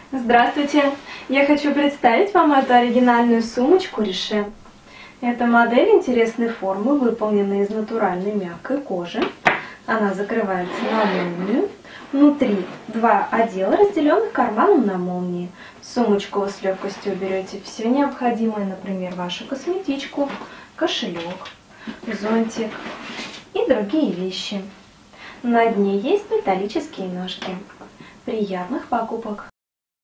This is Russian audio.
Здравствуйте! Я хочу представить вам эту оригинальную сумочку Riche. Эта модель интересной формы, выполнена из натуральной мягкой кожи. Она закрывается на молнию. Внутри два отдела, разделенных карманом на молнии. В сумочку вы с легкостью уберете все необходимое, например, вашу косметичку, кошелек, зонтик и другие вещи. На дне есть металлические ножки. Приятных покупок!